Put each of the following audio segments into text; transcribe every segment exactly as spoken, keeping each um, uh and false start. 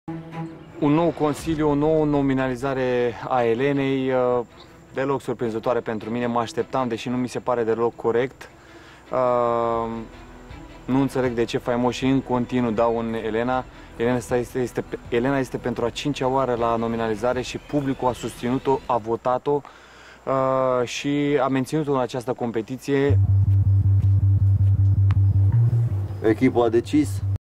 Un nou consiliu, o nouă nominalizare a Elenei, deloc surprinzătoare pentru mine, mă așteptam, deși nu mi se pare deloc corect. Nu înțeleg de ce faimoșii în continuu dau în Elena. Elena este, este, Elena este pentru a cincea oară la nominalizare și publicul a susținut-o, a votat-o și a menținut-o în această competiție. Echipa a decis.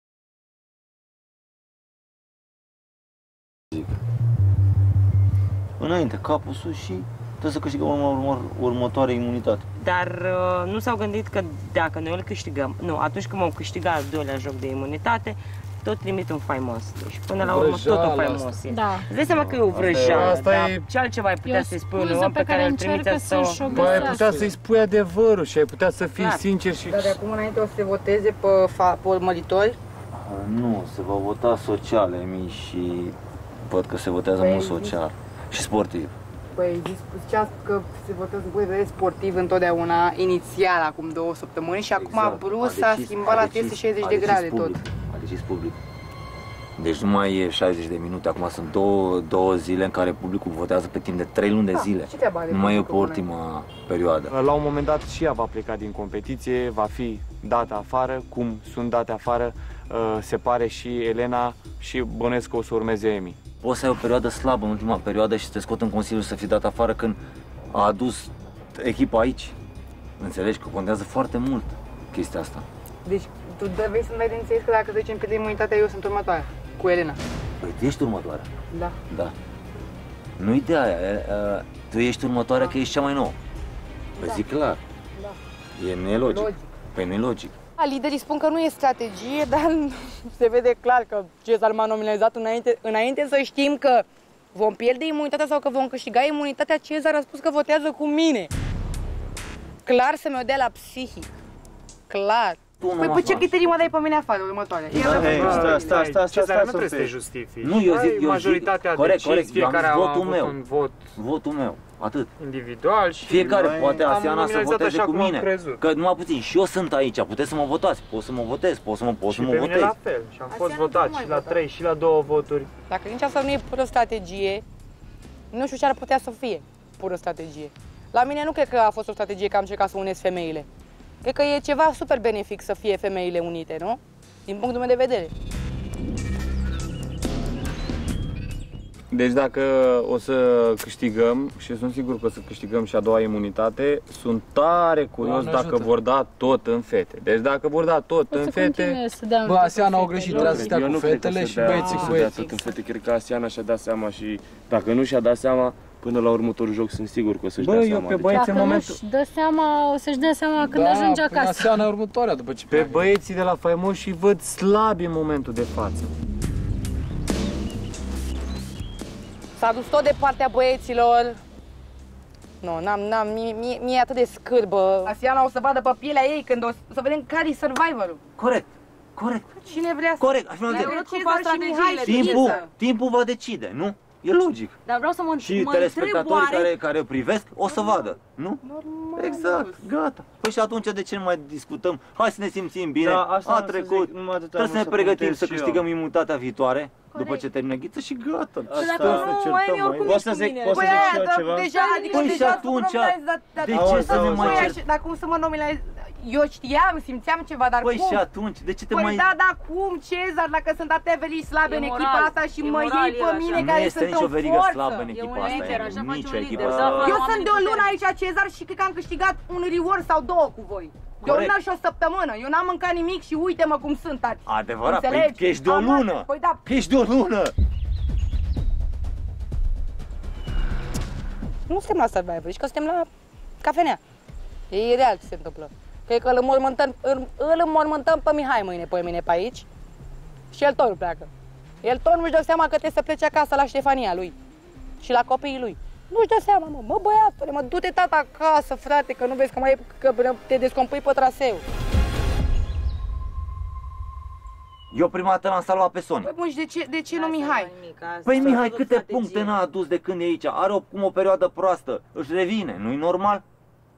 Înainte, capul sus și trebuie să câștigăm urmă, urmă, următoarea imunitate. Dar uh, nu s-au gândit că dacă noi îl câștigăm, nu, atunci când vom câștiga al doilea joc de imunitate, tot trimit un faimos. Deci până la urmă tot un faimos e. Da. Îți dai seama că e o vrăjeală, asta dar e... ce altceva ai putea să-i spui unui om pe care îl trimite să... Bă, ai putea să-i spui adevărul și ai putea să fii Clar. sincer și... Dar de acum înainte o să se voteze pe, pe urmăritori? Nu, se va vota social, Emi, și văd că se votează Păi, mult social și sportiv. Păi ziceați că se votează cu vedere sportiv întotdeauna, inițial, acum două săptămâni și acum Exact. brusc A s-a decis- schimbat a la decis- trei sute șaizeci a de decis grade public. tot. A decis public. Deci nu mai e șaizeci de minute, acum sunt două, două zile în care publicul votează pe timp de trei luni de Da, zile. ce treabă are Nu mai e pe publicul ultima perioadă. La un moment dat și ea va pleca din competiție, va fi dată afară, cum sunt date afară, se pare și Elena și bănuiesc că o să urmeze Emi. Poți să ai o perioadă slabă în ultima perioadă și să te scot în Consiliu să fii dat afară când a adus echipa aici. Înțelegi că contează foarte mult chestia asta. Deci tu vrei să-mi dai de înțeles că dacă trecem pe imunitatea eu sunt următoarea, cu Elena. Păi tu ești următoarea. Da. Da. Nu ideea aia, uh, tu ești următoarea că ești cea mai nouă. Păi Da. zic clar. Da. E nelogic. Logic. Păi nu e logic. Liderii spun că nu e strategie, dar se vede clar că Cezar m-a nominalizat înainte, înainte să știm că vom pierde imunitatea sau că vom câștiga imunitatea. Cezar a spus că votează cu mine. Clar să mi-o dea la psihic. Clar. Păi pe ce criterii mă dai pe mine afară următoarea? Stai, stai, stai, stai, Nu trebuie să te justifici. Nu, eu zic, eu zic, majoritatea corect, decis, corect, eu am fiecare zis a votul avut meu. un vot Votul meu, atât. individual și Fiecare Noi poate am Asiana să nominalizat voteze așa cu cum am mine. crezut. Că numai puțin, și eu sunt aici, puteți să mă votați, pot să mă votez, pot să mă, pot și să mă pe mine votez. la fel. Și am fost Asiana votat nu mai și la votat. trei și la două voturi. Dacă nici asta nu e pură strategie, nu știu ce ar putea să fie pură strategie. La mine nu cred că a fost o strategie că am încercat să unesc femeile. Cred că e ceva super benefic să fie femeile unite, nu? Din punctul meu de vedere. Deci dacă o să câștigăm, și sunt sigur că o să câștigăm și a doua imunitate, sunt tare curios dacă vor da tot în fete. Deci dacă vor da tot în fete... Bă, Asiana au greșit, trebuia să stea Eu cu nu cred că fetele să și dea- băieții să cu dea băieții. tot în fete, cred că Asiana și-a dat seama și dacă nu și-a dat seama, până la următorul joc sunt sigur că o să-și Bă, dea eu seama. pe Deci- băieți Dacă în nu momentul... își dă seama, o să-și dea seama când Da, ajunge până acasă. Asiana următoarea, după ce Pe băieții de la faimoși și văd slabi în momentul de față. S-a dus tot de partea băieților. Nu, n-am, n-am, mie, mie, mie e atât de scârbă. Asiana o să vadă pe pielea ei când o să, o să vedem care e survivorul. Corect, corect, Cine vrea să... corect, așa Dar mi-am zis. Cezar și Mihai Timpul, Ciză. timpul va decide, nu? E logic. Dar vreau să mă, Și mă întreb telespectatorii oare... care, care privesc o să vadă, nu? Normal. Exact, gata. Păi și atunci de ce nu mai discutăm? Hai să ne simțim bine, Da, asta a am să trecut, zic, numai atâta trebuie să ne am să pregătim puntez să și eu. câștigăm imunitatea viitoare, Corect. după ce termină Ghiță și gata. Și dacă Asta nu, ne mai certăm, e oricum mai- ești Poți să cu zic- mine. poți să Păi zic aia, și eu dar ceva? deja, adică Păi deja și ați făcut atunci, nominaliz- dar- dar- de dar- ce să dar- ne mai păi, cer- așa- Dar cum să mă nominalizez? Eu știam, simțeam ceva, dar Păi cum? și atunci, de ce te Păi mai... da, da, cum, Cezar, dacă sunt atâtea verii slabe E în moral, echipa asta și e mă moral, iei pe el mine așa. Nu care este sunt nicio în verigă forță. slabă în E echipa un asta, lider, e așa face nicio un echipă. lider, da. Eu Oameni sunt de o puternici. lună aici, Cezar, și cred că am câștigat un reward sau două cu voi. De o Corect. lună și o săptămână. Eu n-am mâncat nimic și uite-mă cum sunt, tati. Adevărat, păi Înțelegi? că ești de o Am- lună. Păi da. Că ești de o lună. Nu suntem la Survivor, zici că suntem la cafenea. E ireal ce se întâmplă. Cred că îl înmormântăm, îl, îl înmormântăm pe Mihai mâine, pe mine pe aici. Și el tot nu pleacă. El tot nu-și dă seama că trebuie să plece acasă la Ștefania lui. Și la copiii lui. Nu-și dă seama, mă, mă băiatule, mă, du-te tata acasă, frate, că nu vezi că mai e, că te descompui pe traseu. Eu prima dată l-am salvat pe Sony. Păi bun, și de ce, de ce nu Mihai? Păi Mihai, câte puncte n-a adus de când e aici? Are o, cum o perioadă proastă, își revine, nu-i normal?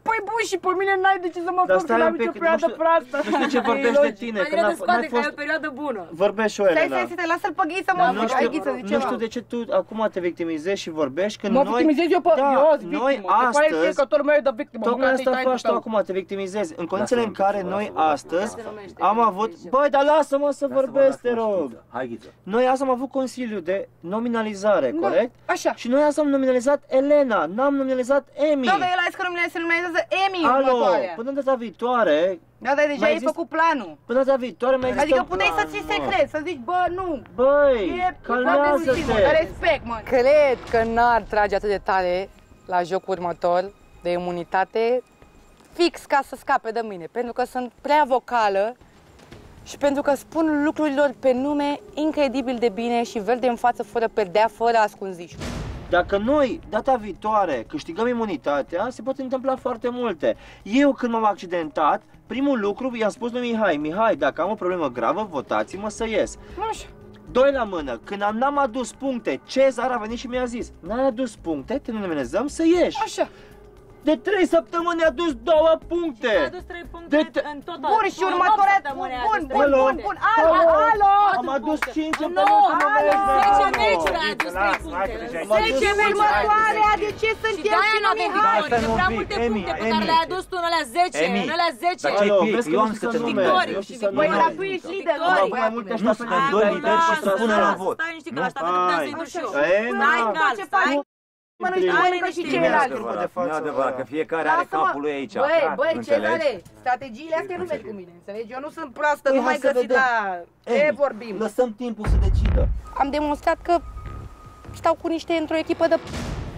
Păi bun, și pe mine n-ai de ce să mă Dar fac, că stai n-am un pic, nicio nu perioadă știu- proastă. Nu știu ce vorbești de tine, că Mai n-a de scoate n-ai că ai fost... o perioadă bună. Vorbești și o Stai, Elena. stai, stai, lasă-l pe Ghiță, mă, Nu zic, hai Ghiță, știu, zice nu știu de ce tu acum te victimizezi și vorbești când Mă noi... victimizez eu pe... Da, eu sunt noi victimă, se pare ție astăzi... că totul meu e de victimă. Tocmai Bă, asta ți-ai faci tu tău. acum, te victimizezi. În condițiile în care noi astăzi am avut... Băi, dar lasă-mă să vorbesc, te rog. Hai, Ghiță. Noi azi am avut consiliu de nominalizare, Da, corect? așa. Și noi azi am nominalizat Elena, n-am nominalizat Emi. Da, dar el a zis că nu se numerează Emi în Alo, următoarea. până data viitoare... Da, dar deja mai ai exist- făcut planul. Până data viitoare mai există Adică un puteai să plan, ții mă. secret, să zici, bă, nu. Băi, E calmează-te. respect, mă. Cred că n-ar trage atât de tare la jocul următor de imunitate fix ca să scape de mine, pentru că sunt prea vocală și pentru că spun lucrurilor pe nume incredibil de bine și verde în față, fără perdea, fără ascunziș. Dacă noi, data viitoare, câștigăm imunitatea, se pot întâmpla foarte multe. Eu, când m-am accidentat, primul lucru i-am spus lui Mihai, Mihai, dacă am o problemă gravă, votați-mă să ies. Așa. Doi la mână, când am, n-am adus puncte, Cezar a venit și mi-a zis, n-ai adus puncte, te nominalizăm să ieși. Așa. De trei săptămâni a adus două puncte. A adus trei puncte De te- în total. Bun, și următoarea... Bun, bun, bun, bun, bun, alo, alo! Am adus cinci Nu, săptămâni să mă zece merg. meciuri a adus trei puncte. zece următoarea, de ce Și suntem de-aia și nu nu avem Mihai? victorii, de prea multe Emi, puncte pe Emi. care le-ai adus tu în alea zece, Emi. în alea zece. Dar ce Alo, pic? vezi că Eu nu am știu câte să nume. numeri. Victorii Eu și știu să Băi, numeri. dar tu ești lider, Am mă, avut mai multe băiatule. așteptări. Nu sunt doi lideri și să spună la vot. Stai niște că la asta că puteam să intru și eu. Hai, Stai na. cal, Ce faci? stai. Mănânci, Hai, mănâncă și liniște. ceilalți. Nu e Nu față, e adevărat, ăla. că fiecare are Lasă-mă. capul lui aici. Băi, băi, Înțelegi? Cezare, strategiile astea nu merg cu mine, înțelegi? Eu nu sunt proastă, Păi, nu hai mai să găsit vedem. la... Ce Emi, vorbim? Lăsăm timpul să decidă. Am demonstrat că stau cu niște într-o echipă de...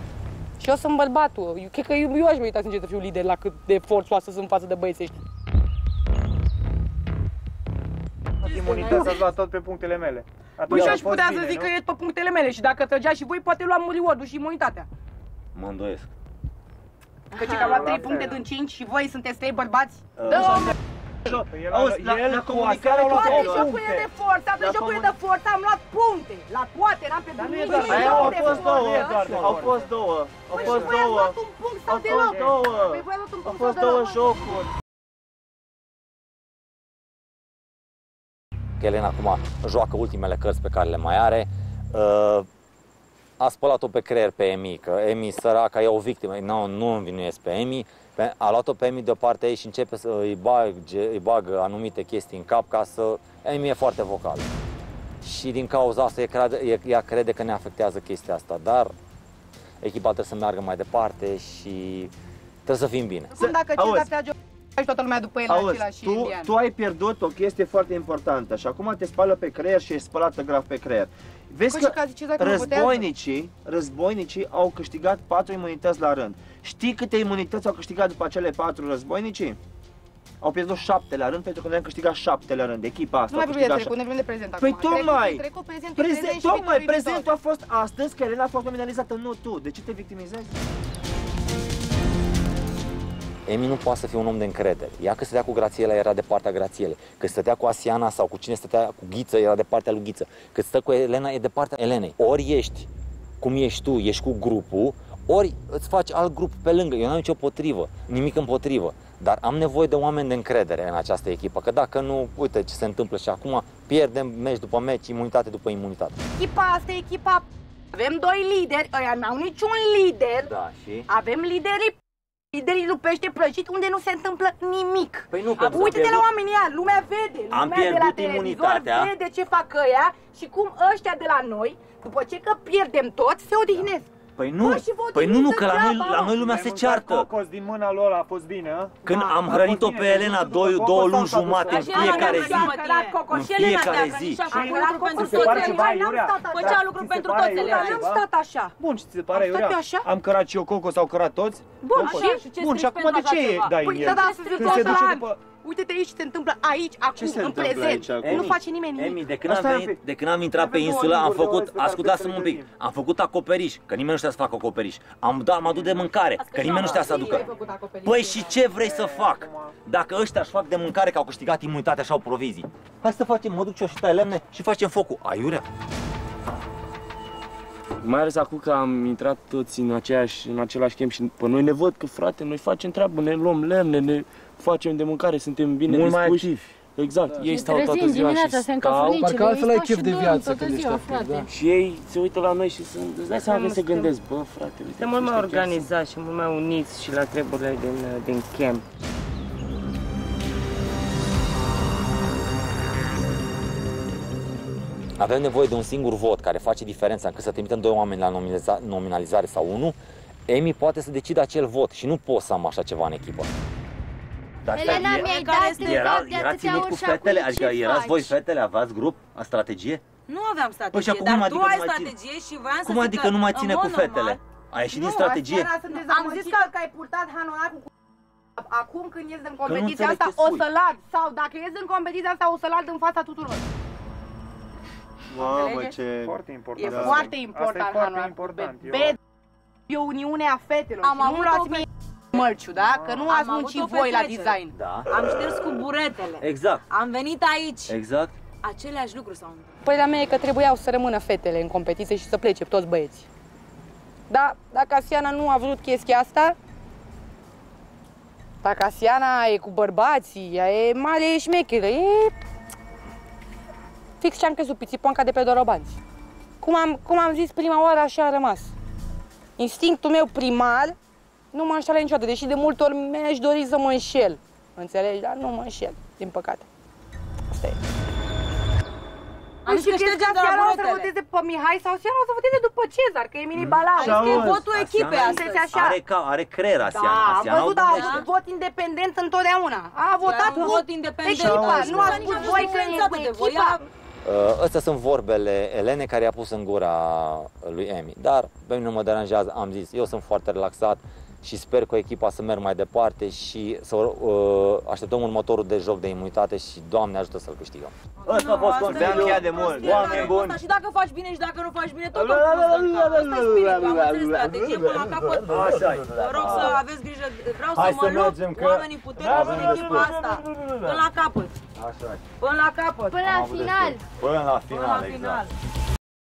Și eu sunt bărbatul. Eu, cred că eu, eu aș merita sincer să fiu lider la cât de forțoasă sunt față de băieții ăștia. Imunitatea s-a luat tot pe punctele mele. Păi și a aș fost putea bine, să zic nu? că e pe punctele mele și dacă trăgea și voi, poate luam reward-ul și imunitatea. Mă îndoiesc. Că ce că am luat trei puncte din cinci și voi sunteți trei bărbați? Dă Păi el, Auzi, la- el la cu comunicare Ascar au luat toate două jocurile puncte. de forță, toate La jocurile comun- de forță am luat puncte. La toate, eram pe Dar nu e bunici doar- și Aia joc au de fost forță. două, doar de au forță. fost două, au Păi și fost voi ați două, luat un punct sau au deloc? fost două, Păi voi ați luat un au punct fost sau două deloc? jocuri. Că Elena acum joacă ultimele cărți pe care le mai are. Uh, a spălat-o pe creier pe Emi, că Emi săraca e o victimă. Nu, nu învinuiesc pe Emi. Pe- A luat-o pe Emi deoparte ei și începe să îi bage, îi bagă anumite chestii în cap ca să... Emi e foarte vocală. Și din cauza asta ea crede, ea crede că ne afectează chestia asta, dar echipa trebuie să meargă mai departe și trebuie să fim bine. Cum dacă Auzi. Cezar trage o... și toată lumea după el la Auzi, același tu, indian. tu ai pierdut o chestie foarte importantă și acum te spală pe creier și e spălată grav pe creier. Vezi Păi că și că a zis Cezar că nu votează. războinicii, războinicii au câștigat patru imunități la rând. Știi câte imunități au câștigat după acele patru războinicii? Au pierdut șapte la rând pentru că noi am câștigat șapte la rând. Echipa asta Nu mai a vorbim de câștigat trecut, ne vorbim de prezent Păi acum. tocmai! Trecut, trecut, prezentul, Prezent, prezent și tocmai viitorul prezentul viitor. a fost astăzi, că Elena a fost nominalizată, nu tu. De ce te victimizezi? Emi nu poate să fie un om de încredere. Ea că stătea cu Grațiela era de partea Grațielei. Că stătea cu Asiana sau cu cine stătea cu Ghiță era de partea lui Ghiță. Că stă cu Elena e de partea Elenei. Ori ești cum ești tu, ești cu grupul, ori îți faci alt grup pe lângă. Eu nu am nicio potrivă, nimic împotrivă. Dar am nevoie de oameni de încredere în această echipă. Că dacă nu, uite ce se întâmplă și acum, pierdem meci după meci, imunitate după imunitate. Echipa asta e echipa... Avem doi lideri, ăia n-au niciun lider. Da, și? Avem liderii liderii lui pește prăjit unde nu se întâmplă nimic. Păi nu, Am, uite-te la oamenii ăia, lumea vede, Am lumea de la pierdut televizor imunitatea. vede ce fac ăia și cum ăștia de la noi, după ce că pierdem toți, se odihnesc. Păi nu, Bă, și vă păi nu, nu, că la noi, degeaba, la noi lumea Ai se mâncat ceartă. cocos din mâna lor a fost bine, a? Când Da, am a hrănit-o fost pe bine, Elena nu două, știu, două cocos luni sau jumate în cocos? Așa, fiecare așa, zi. așa, cărat cocos. În Și Elena fiecare te-a zi. hrănit și a Și făcut lucru pentru ți se pare toți. ceva, Elena, n-am Iurea? stat așa. Da, Făcea lucru ți se pentru pare, toți, Iurea, Elena. N-am ceva? stat așa. Bun, și ți se pare, Am stat Iurea? eu așa? Am cărat și eu cocos, au cărat toți? Bun, Cocos. și? Și ce Bun, și strici acum pentru de ce așa ceva? dai în Păi, el? da, da, Când să se zic duce la după... Uite-te aici ce se întâmplă aici, acum, se în întâmplă prezent. aici, acum? Nu face nimeni nimic. Emi, de când, am Asta e un venit, pic. de când am intrat pe Avem insulă, două am linguri, făcut, două ascultați-mă un pic, spectacole am făcut acoperiș, că nimeni nu știa să facă acoperiș. Am dat, am adus de mâncare, că nimeni nu știa să aducă. Păi și ce vrei să fac? Dacă ăștia își fac de mâncare că au câștigat imunitatea și au provizii, hai să facem, mă duc eu și tai lemne și facem focul. Aiurea? Mai ales acum că am intrat toți în, aceeași, în același camp și pe noi ne văd că, frate, noi facem treabă, ne luăm lemne, ne facem de mâncare, suntem bine mult dispuși. mai activi. Exact, Da. ei stau toată ziua și stau. Parcă altfel ai chef de viață când ești activ, da. Și ei se uită la noi și se, îți dai seama că se gândesc, bă, frate, uite, Suntem mult mai organizați și mult mai uniți și la treburile din, din camp. Avem nevoie de un singur vot care face diferența încât să trimitem doi oameni la nominaliza nominalizare sau unul. Emi poate să decide acel vot și nu pot să am așa ceva în echipă. Dar Elena, mi-ai dat era, era ținut cu fetele? Adică erați voi fetele, aveați grup, a strategie? Nu aveam strategie, Păi și acum dar cum tu adică ai nu mai strategie și voiam să Cum zic adică că, nu mai ține în cu mod fetele? normal, A ieșit Nu, din strategie? aseară sunt dezamăgită că... că ai purtat hanonacul cu acum când ies din competiția înțeleg asta ce o spui. să-l ard. Sau dacă ies din competiția asta o să-l ard în fața tuturor. Mamă, ce... Foarte important. E asta. foarte Asta important e foarte hanonacul. important. Eu- Be- E o uniune a fetelor. Am și nu avut luați o mie mărciu, da? Că nu Am ați avut muncit o voi la petrecere. design. Da. Am șters cu buretele. Exact. Am venit aici. Exact. Aceleași lucruri s-au întâmplat. Părerea mea e că trebuiau să rămână fetele în competiție și să plece toți băieții. Da, dacă Asiana nu a vrut chestia asta, dacă Asiana e cu bărbații, ea e mare, e șmecheră, e fix ce-am crezut, pițipoanca de pe Dorobanți. Cum am, cum am zis prima oară, așa a rămas. Instinctul meu primar nu mă înșală niciodată, deși de multe ori mi-aș dori să mă înșel. Înțelegi? Dar nu mă înșel, din păcate. Asta e. Am zis că ștergem de la Asiana o să buretele. voteze pe Mihai sau Asiana o să voteze după Cezar, că e mini balau. Am zis că e votul echipei astăzi. Așa. Are, ca, are creier Asiana. Da, am Asiana văzut, o da, gândește. vot independent întotdeauna. A votat Era un cu vot independent. echipa, Și nu nu a s-a spus nici voi că e influențată cu de voi. echipa. Uh, Astea sunt vorbele Elene care i-a pus în gura lui Emi. Dar pe mine nu mă deranjează, am zis, eu sunt foarte relaxat și sper că echipa să merg mai departe și să uh, așteptăm următorul de joc de imunitate și Doamne ajută să-l câștigăm. Ăsta a fost Asta e Consiliul. încheiat de mult. Oameni buni. Și dacă faci bine și dacă nu faci bine, tot am pus în cap. Asta e spiritul, am înțeles strategie până la capăt. Așa-i. Vă rog să aveți grijă, vreau Hai să mă să lupt mergem, cu că- oamenii puternici din echipa asta. Până la capăt. Așa Până la capăt. Până la final. Până la Până la final, final. exact.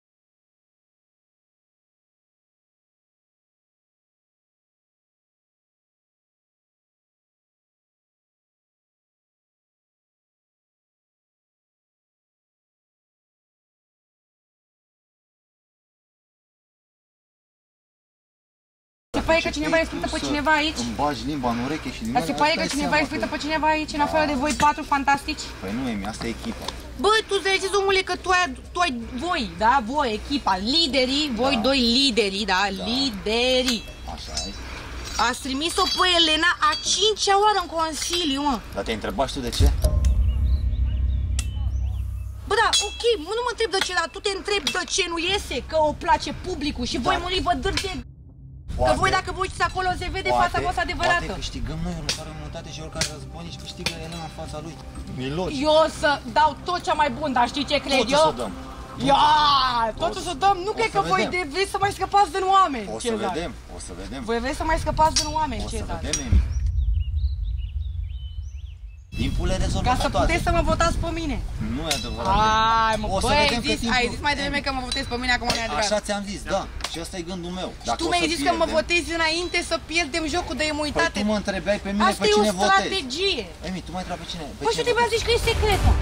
Se pare că cineva explică pe cineva aici? Îmi bagi limba în ureche și din Dar se pare că cineva explică pe cineva aici, în afară de voi patru fantastici? Păi nu, Emi, asta e echipa. Bă, tu înțelegeți, omule, că tu ai, tu ai, voi, da, voi, echipa, liderii, voi Da. doi liderii, da, Da. liderii. Așa e. Ați trimis-o pe Elena a cincea oară în Consiliu, mă. Dar te-ai întrebat și tu de ce? Bă, da, ok, mă, nu mă întreb de ce, dar tu te întrebi de ce nu iese, că o place publicul și voi muri vă dârți de... Că Poate- voi dacă vă uitați acolo se vede Poate- fața voastră adevărată. Poate câștigăm noi următoarea imunitate și oricare război și câștigă Elena în fața lui. Miloci. Eu o să dau tot ce mai bun, dar știi ce cred Totul eu? să dăm. Ia, totul să dăm, nu o cred să că voi vedem. de, vreți să mai scăpați din oameni, O să Cezar. vedem, o să vedem. Voi vreți să mai scăpați din oameni, O să Cezar. vedem, Emi. Timpul le rezolvă Ca să toate. puteți să mă votați pe mine. Nu e adevărat. Ai, mă, O să băi, ai vedem cât zis, timp- ai zis mai devreme că mă votezi pe mine, acum nu e adevărat. Așa ți-am zis, da. Și ăsta e gândul meu. Și Dacă tu o mi-ai să zis că mă pierdem- votezi înainte să pierdem jocul de Păi imunitate. tu mă întrebai pe mine Asta pe e o cine votezi. strategie. Emi, tu mai întrebi pe cine? Pe Păi și cine trebuia să votezi? zici că e secret, mă.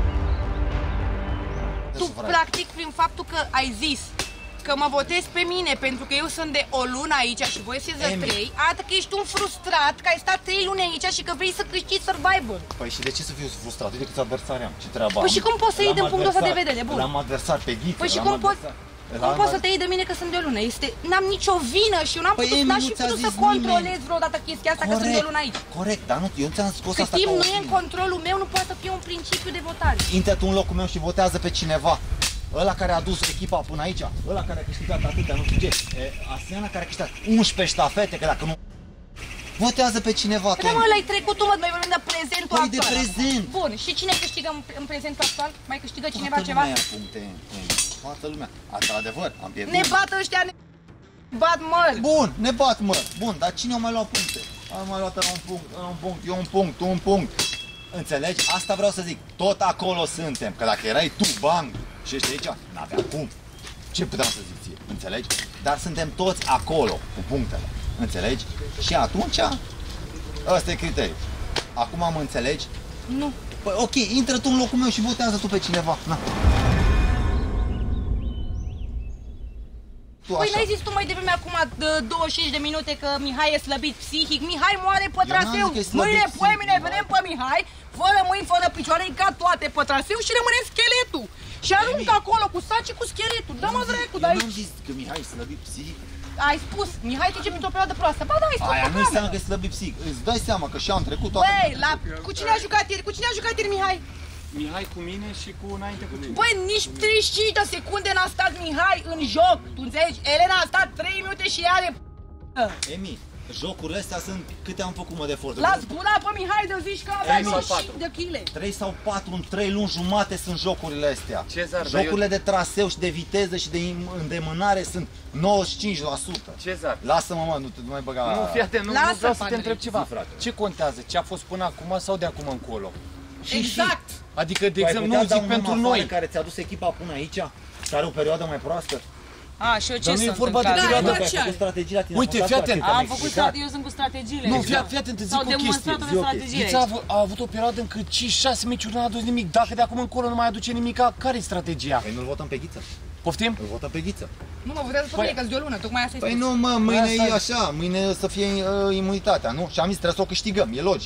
Tu, Să vrei. practic, prin faptul că ai zis că mă votezi pe mine pentru că eu sunt de o lună aici și voi sunteți de Emi. trei, arată că ești un frustrat, că ai stat trei luni aici și că vrei să câștigi Survivor. Păi și de ce să fiu frustrat? Uite câți adversari am, ce treabă Păi am. și cum poți să iei L-am din punctul ăsta de adversar- vedere, bun? L-am adversar pe Ghiță, Păi și l-am cum poți, adversar- cum l-am poți să ad- te iei de mine că sunt de o lună? Este, n-am nicio vină și eu n-am Păi, putut, Emi, n-aș nu fi ți-a putut zis să controlez vreodată chestia asta că sunt de o lună aici. Corect, dar nu, eu nu ți-am scos Cât asta timp ca o nu e în vină. controlul meu, nu poate să fie un principiu de votare. Intră-tu în locul meu și votează pe cineva. Ăla care a dus echipa până aici, ăla care a câștigat atâtea, nu știu ce, e, Asiana care a câștigat unsprezece ștafete, că dacă nu... Votează pe cineva, Că da, mă, l-ai trecut tu, mă, noi vorbim de prezentul Păi de actual. prezent. Bun, și cine câștigă în, în prezentul actual? Mai câștigă cineva Toată ceva? lumea ia puncte, Emi. Toată lumea. Asta adevăr, am pierdut. Ne bat ăștia, ne bat măr. Bun, ne bat, mă. Bun, dar cine a mai luat puncte? Am mai luat la un punct, la un punct, eu un punct, tu un punct. Înțelegi? Asta vreau să zic. Tot acolo suntem. Că dacă erai tu, bang, și ești aici, n-avea cum. Ce puteam să zic ție, înțelegi? Dar suntem toți acolo, cu punctele, înțelegi? Și atunci, ăsta e criteriul. Acum mă înțelegi? Nu. Păi ok, intră tu în locul meu și votează tu pe cineva. Na. Păi n-ai zis tu mai devreme acum douăzeci și cinci de minute că Mihai e slăbit psihic, Mihai moare pe traseu. Mâine, poimine, vedem pe Mihai, fără mâini, fără picioare, ca toate pe traseu și rămâne scheletul. Și aruncă acolo cu saci cu scheletul. Dă-mă dracu, dar Eu n-am zis că Mihai e slăbit psihic. Ai spus, Mihai trece printr-o perioadă proastă. Ba da, ai spus. Aia nu înseamnă că e slăbit psihic. Îți dai seama că și-am trecut toată... Băi, la... cu cine a jucat ieri? Cu cine a jucat ieri Mihai? Mihai cu mine și cu înainte cu tine. Băi, nici treizeci și cinci de secunde n-a stat Mihai în joc, tu înțelegi? Elena a stat trei minute și ea are... Emi, jocurile astea sunt câte am făcut mă de efort. L-ați bunat pe Mihai de zici că avea nouăzeci de chile. trei sau patru în trei luni jumate sunt jocurile astea. Cezar, jocurile eu... de traseu și de viteză și de îndemânare sunt nouăzeci și cinci la sută. Cezar. Lasă-mă, mă, nu te mai băga... Nu, fii atent, nu, nu vreau să te întreb ceva. Zi, ce contează? Ce a fost până acum sau de acum încolo? Exact! Adică, de exemplu, nu zic pentru noi. Care ți-a dus echipa până aici, și are o perioadă mai proastă? A, și eu ce sunt? sunt? Nu e vorba de perioadă, că ai făcut strategia la tine. Uite, fii atent. Am făcut strategie, eu sunt cu strategiile. Nu, fii atent, îți zic o chestie. Ghița a avut o perioadă în care cinci șase meciuri n-a adus nimic. Dacă de acum încolo nu mai aduce nimic, care e strategia? Păi nu-l votăm pe Ghiță. Poftim? Îl votăm pe Ghiță. Nu mă votează pe mine, că-s de o lună, tocmai asta e. Păi nu, mă, mâine e așa, mâine să fie uh, imunitatea, nu? Și am zis, trebuie să o câștigăm, e logic.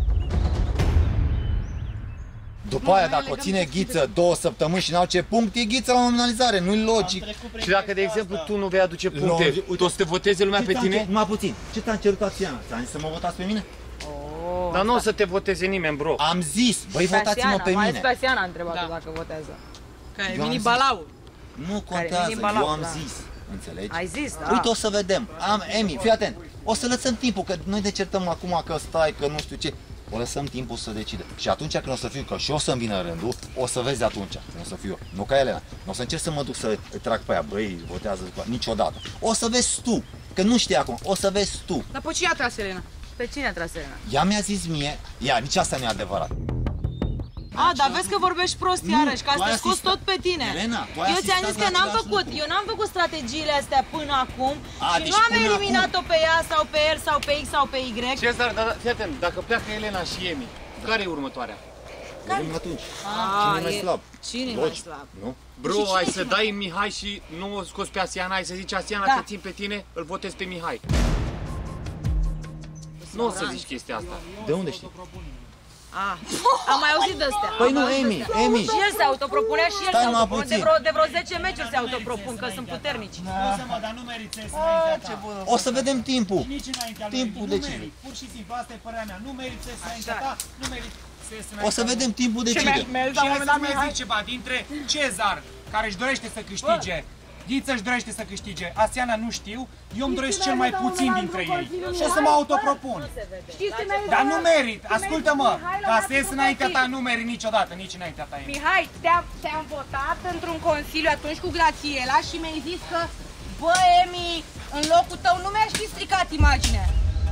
După aia, dacă o ține Ghiță două săptămâni și n-au ce punct, e Ghiță la nominalizare, nu-i logic. Și dacă, de exemplu, tu nu vei aduce puncte, tu o să te voteze lumea pe tine? Numai puțin. Ce te-am cerut Asiana? Ți-am zis să mă votați pe mine? Dar nu o să te voteze nimeni, bro. Am zis, băi, votați-mă pe mine. Mai Asiana a întrebat dacă votează. Că e mini balau. Nu contează, eu am zis. Înțelegi? Ai zis, da. Uite, o să vedem. Am, Emi, fii atent. O să lăsăm timpul, că noi ne certăm acum că stai, că nu știu ce. O lăsăm timpul să decide. Și atunci când o să fiu, că și o să-mi vină rândul, o să vezi atunci când o să fiu eu. Nu ca Elena. Nu o să încerc să mă duc să trag pe ea, băi, votează niciodată. O să vezi tu, că nu știi acum, o să vezi tu. Dar pe cine a tras Elena? Pe cine a tras Elena? Ea mi-a zis mie, ea, nici asta nu e adevărat. A, dar vezi că vorbești prost iarăși, că asta scos tot pe tine. Elena, eu ți-am zis că n-am făcut, eu n-am făcut strategiile astea până acum A, și deci nu am eliminat-o pe ea sau pe el sau pe X sau pe Y. Cezar, dar fii atent, dacă pleacă Elena și Emi, care e următoarea? Vedem atunci. A, Cine e mai slab? Cine e mai slab? Nu? Bro, ai să dai Mihai și nu o scoți pe Asiana, ai să zici Asiana, Da. te țin pe tine, îl votez pe Mihai. Nu o să zici chestia asta. De unde știi? Ah, am mai auzit de astea. Păi nu, Emi, Emi. Și el se autopropunea și el Stai se numai autopropune. puțin. De vreo, de vreo zece meciuri se autopropun, că sunt puternici. Scuze-mă, dar nu meriți să înaintea ta. O să vedem timpul. Nici înaintea lui. Timpul Nu decide. merit. Pur și simplu, asta e părerea mea. Nu meriți să înaintea ta, nu meriți să înaintea O să vedem timpul decide. Și hai să mai zic ceva, dintre Cezar, care își dorește să câștige, Ghiță își dorește să câștige, Asiana nu știu, eu îmi doresc cel mai puțin dintre ei. Și o să mă autopropun. Dar nu merit, ascultă-mă, ca să ies înaintea ta nu merit niciodată, nici înaintea ta. Mihai, te-am te votat într-un consiliu atunci cu Grațiela și mi-ai zis că, bă, Emi, în locul tău nu mi-aș fi stricat imaginea.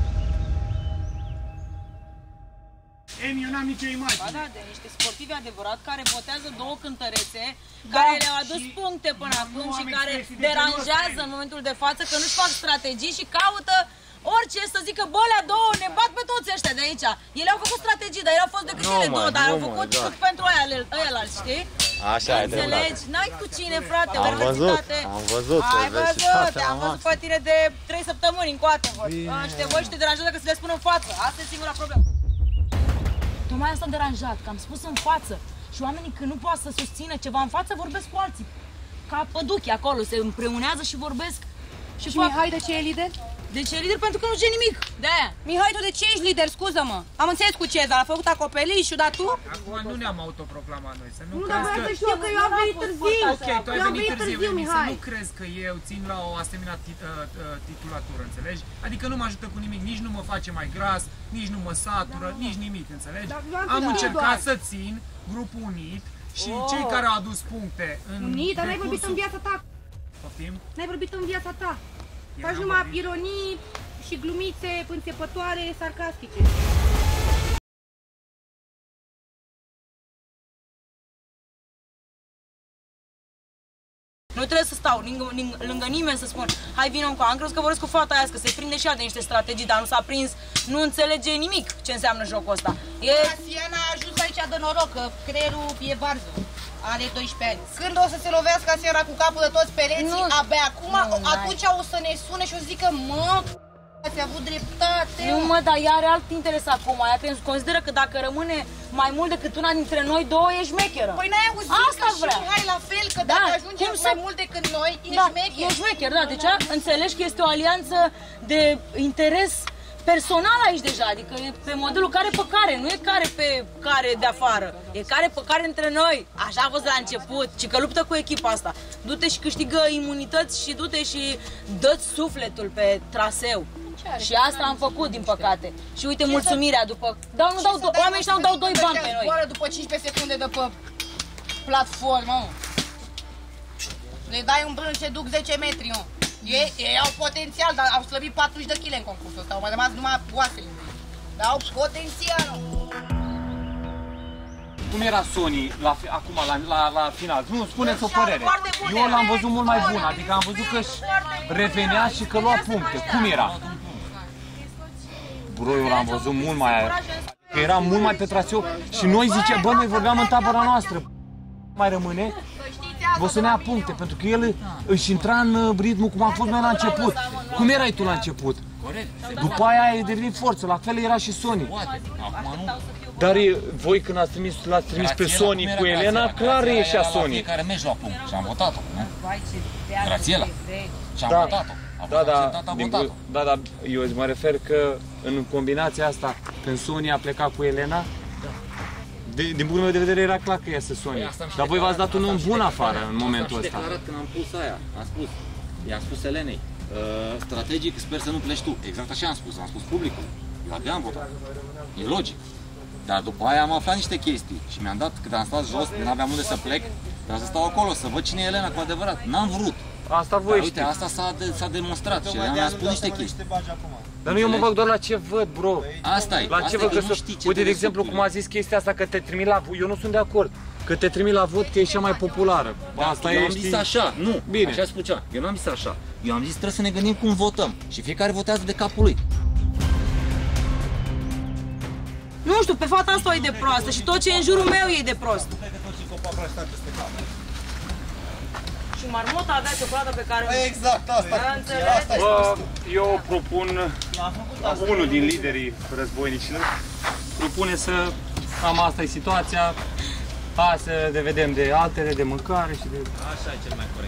Emi, eu n-am nicio imagine. Ba da, de niște sportivi adevărat care votează două cântărețe, care le-au adus puncte până acum și care deranjează în momentul de față, că nu-și fac strategii și caută orice să zică, bă, alea două, ne bat pe toți ăștia de aici. Ele au făcut strategii, dar ele au fost decât ele două, dar au făcut pentru aia, ăialalți, știi? Așa e adevărat. Înțelegi? N-ai cu cine, frate, Am văzut, am văzut. Ai văzut, am văzut pe tine de trei săptămâni încoate, văd. Și te văd și te deranjează că să le spun în față. Asta e singura problemă. Tocmai asta am deranjat, că am spus în față. Și oamenii când nu poate să susțină ceva în față, vorbesc cu alții. Ca păduchi acolo, se împreunează și vorbesc. Și, Și Mihai de ce e lider? De ce e lider? Pentru că nu știe nimic. De-aia. Mihai, tu de ce ești lider? Scuză-mă. Am înțeles cu Cezar, a făcut acoperișul, dar tu? Acum nu ne-am autoproclamat noi, să nu Nu, dar crezi vreau că... să știu că eu am venit târziu. Ok, tu ai Eu am venit venit târziu, târziu, Emi, să Mihai. nu crezi că eu țin la o asemenea tit, uh, uh, titulatură, înțelegi? Adică nu mă ajută cu nimic, nici nu mă face mai gras, nici nu mă satură, Da. nici nimic, înțelegi? Dar vreau să Am știu încercat doar. să țin grupul unit și Oh. cei care au adus puncte în Unii, dar n-ai vorbit în decursul- viața ta. Poftim? N-ai vorbit în viața ta. Eu Faci n-am numai vorbit. ironii și glumițe înțepătoare, sarcastice. Nu nu trebuie să stau lângă, lângă, lângă nimeni să spun hai vină încă. Am crezut că vorbesc cu fata aia, că se prinde și ea de niște strategii, dar nu s-a prins, nu înțelege nimic ce înseamnă jocul ăsta. E... Asiana a ajuns aici de noroc, că creierul e varză. Are doisprezece ani. Când o să se lovească Asiana cu capul de toți pereții, nu, abia acum, nu, atunci o să ne sune și o să zică mă, ați avut dreptate. Nu mă, dar ea are alt interes acum, ea consideră că dacă rămâne mai mult decât una dintre noi două, e șmecheră. Păi n-ai auzit asta că vrea. Și Mihai la fel, că da, dacă ajunge să... mai mult decât noi, e da, șmecher. E șmecher, da, deci înțelegi că este o alianță de interes personal aici deja, adică e pe modelul care pe care, nu e care pe care de afară, e care pe care între noi. Așa a fost la început, ci că luptă cu echipa asta. Du-te și câștigă imunități și du-te și dă-ți sufletul pe traseu. Și asta am făcut, din păcate. Și uite, mulțumirea după... Dau, nu dau, oamenii ăștia nu dau doi bani pe noi. După cincisprezece secunde de pe platformă. Le dai un brân ce duc zece metri, mă. Ei, ei au potențial, dar au slăbit patruzeci de kilograme în concursul ăsta. Au mai rămas numai oasele. Dar au potențial. Cum era Sony la, acum la, la, la final? Nu, spuneți o părere. Eu l-am văzut mult mai bun, adică am văzut că revenea și că lua puncte. Cum era? Bro, eu l-am văzut mult mai... Că era mult mai pe traseu și noi zicea, bă, noi vorbeam în tabăra noastră. Mai rămâne, vă să ne ia puncte, pentru că el își intra în ritmul cum a fost noi la început. Cum erai tu la început? După aia ai devenit forță, la fel era și Sony. Dar voi când ați trimis, l-ați trimis pe Sony cu Elena, clar ieșea Sony. Fiecare meci la punct și am votat-o, nu? Grațiela. Și am votat-o. Da, da, din, da, da, eu mă refer că în combinația asta, când Sony a plecat cu Elena, de, din punctul meu de vedere era clar că iese Sony. Dar voi v-ați dat un om bun afară în momentul ăsta. Am declarat când am pus aia, am spus, i-am spus Elenei, uh, strategic sper să nu pleci tu. Exact așa am spus, am spus publicul. Eu abia am votat. E logic. Dar după aia am aflat niște chestii și mi-am dat, când am stat jos, nu aveam unde să plec, vreau să stau acolo, să văd cine e Elena cu adevărat. N-am vrut. Asta voi uite, asta s-a de, demonstrat și mi-a spus niște chestii. Dar nu, eu mă bag doar la ce văd, bro. Asta e. La ce văd, că nu știi ce. Uite, de exemplu, cum a zis chestia asta, că te trimit la vot. Eu nu sunt de acord. Că te trimit la vot, că e cea mai populară. Da, asta eu e, am zis așa, nu, bine. Așa spunea. Eu nu am zis așa. Eu am zis trebuie să ne gândim cum votăm. Și fiecare votează de capul lui. Nu știu, pe fata asta o e de proastă și tot ce e în jurul meu e de prost. Și marmota avea ciocolată pe care... Exact, asta, asta Bă, eu propun, unul din liderii războinicilor, propune să, cam asta e situația, hai să ne vedem de altele, de mâncare și de... Așa e cel mai corect.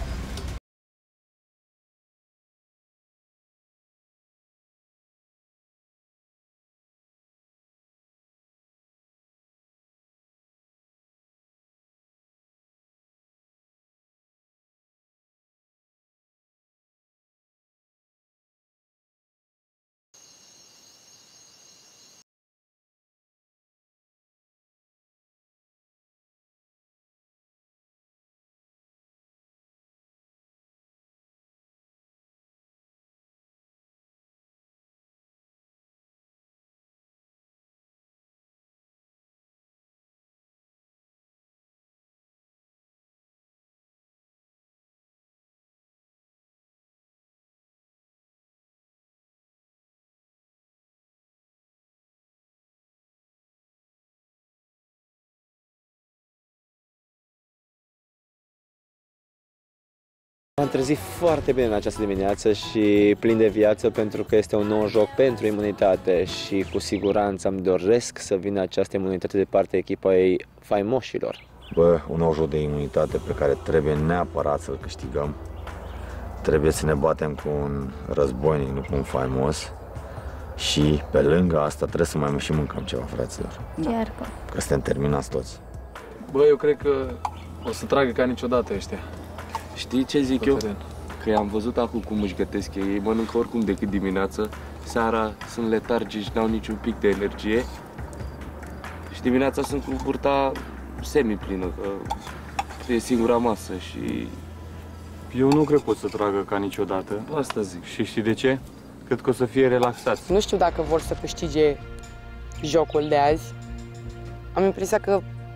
M-am trezit foarte bine în această dimineață și plin de viață pentru că este un nou joc pentru imunitate și cu siguranță îmi doresc să vină această imunitate de partea echipei faimoșilor. Bă, un nou joc de imunitate pe care trebuie neapărat să-l câștigăm. Trebuie să ne batem cu un războinic, nu cu un faimos. Și pe lângă asta trebuie să mai și mâncăm ceva, fraților. Chiar că. Că suntem terminați toți. Bă, eu cred că o să tragă ca niciodată ăștia. Știi ce zic eu? Că i-am văzut acum cum își gătesc ei. Ei mănâncă oricum decât dimineață. Seara sunt letargici, n-au niciun pic de energie. Și dimineața sunt cu burta semi-plină, că e singura masă și... Eu nu cred că o să tragă ca niciodată. Asta zic. Și știi de ce? Cred că o să fie relaxați. Nu știu dacă vor să câștige jocul de azi. Am impresia că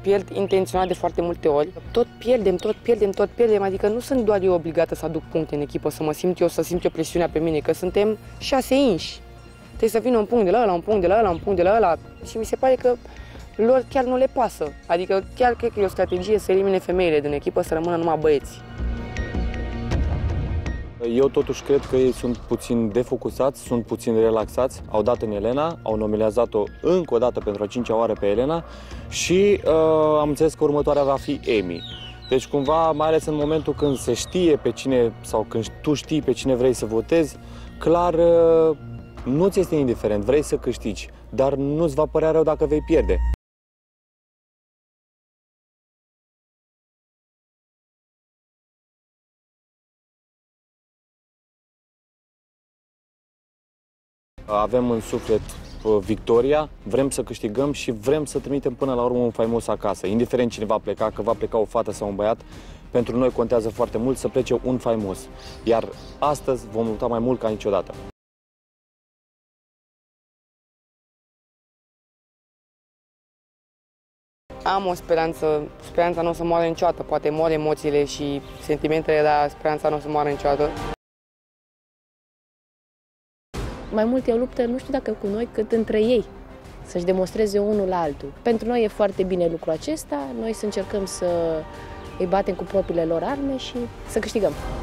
pierd intenționat de foarte multe ori. Tot pierdem, tot pierdem, tot pierdem, adică nu sunt doar eu obligată să aduc puncte în echipă, să mă simt eu, să simt eu presiunea pe mine, că suntem șase inși. Trebuie să vină un punct de la ăla, un punct de la ăla, un punct de la ăla și mi se pare că lor chiar nu le pasă. Adică chiar cred că e o strategie să elimine femeile din echipă, să rămână numai băieți. Eu totuși cred că ei sunt puțin defocusați, sunt puțin relaxați. Au dat în Elena, au nominalizat-o încă o dată pentru a cincea oară pe Elena și uh, am înțeles că următoarea va fi Emi. Deci cumva, mai ales în momentul când se știe pe cine sau când tu știi pe cine vrei să votezi, clar uh, nu ți este indiferent, vrei să câștigi, dar nu-ți va părea rău dacă vei pierde. Avem în suflet victoria, vrem să câștigăm și vrem să trimitem până la urmă un faimos acasă. Indiferent cine va pleca, că va pleca o fată sau un băiat, pentru noi contează foarte mult să plece un faimos. Iar astăzi vom lupta mai mult ca niciodată. Am o speranță, speranța nu o să moară niciodată, poate mor emoțiile și sentimentele, dar speranța nu o să moară niciodată. Mai mult e o luptă, nu știu dacă cu noi, cât între ei, să-și demonstreze unul la altul. Pentru noi e foarte bine lucrul acesta, noi să încercăm să îi batem cu propriile lor arme și să câștigăm.